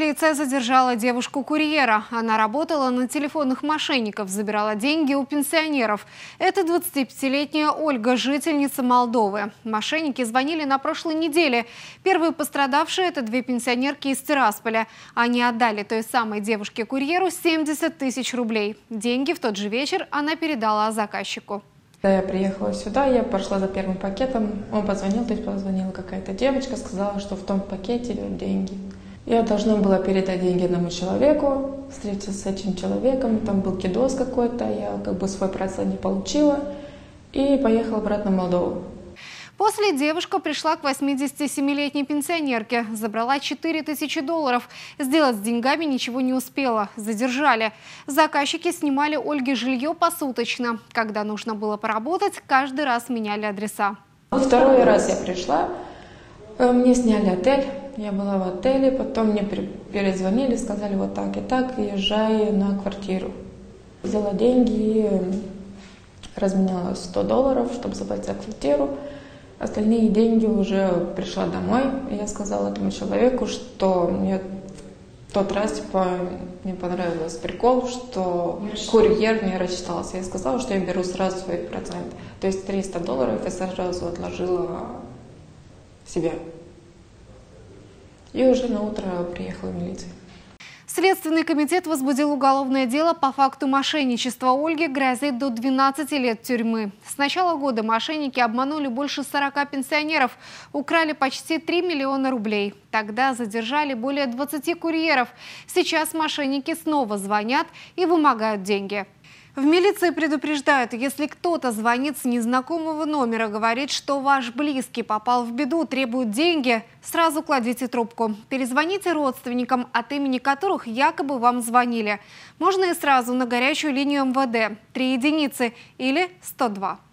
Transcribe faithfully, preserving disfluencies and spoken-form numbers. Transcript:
Полиция задержала девушку-курьера. Она работала на телефонных мошенников, забирала деньги у пенсионеров. Это двадцатипятилетняя Ольга, жительница Молдовы. Мошенники звонили на прошлой неделе. Первые пострадавшие – это две пенсионерки из Тирасполя. Они отдали той самой девушке-курьеру семьдесят тысяч рублей. Деньги в тот же вечер она передала заказчику. Когда я приехала сюда, я пошла за первым пакетом. Он позвонил, то есть позвонила какая-то девочка, сказала, что в том пакете идут деньги. Я должна была передать деньги одному человеку, встретиться с этим человеком, там был кидос какой-то, я как бы свой процент не получила и поехала обратно в Молдову. После девушка пришла к восьмидесятисемилетней пенсионерке, забрала четыре тысячи долларов. Сделать с деньгами ничего не успела, задержали. Заказчики снимали Ольге жилье посуточно. Когда нужно было поработать, каждый раз меняли адреса. Второй раз я пришла, мне сняли отель, я была в отеле, потом мне перезвонили, сказали вот так и так, езжай на квартиру. Взяла деньги и разменяла сто долларов, чтобы заплатить за квартиру. Остальные деньги уже пришла домой. И я сказала этому человеку, что мне в тот раз типа мне понравился прикол, что курьер не рассчитался. Я сказала, что я беру сразу свой процент. То есть триста долларов я сразу отложила себе. И уже на утро приехала милиция. Следственный комитет возбудил уголовное дело по факту мошенничества. Ольге грозит до двенадцати лет тюрьмы. С начала года мошенники обманули больше сорока пенсионеров, украли почти три миллиона рублей. Тогда задержали более двадцати курьеров. Сейчас мошенники снова звонят и вымогают деньги. В милиции предупреждают, если кто-то звонит с незнакомого номера, говорит, что ваш близкий попал в беду, требует деньги, сразу кладите трубку. Перезвоните родственникам, от имени которых якобы вам звонили. Можно и сразу на горячую линию эм вэ дэ три единицы или сто два.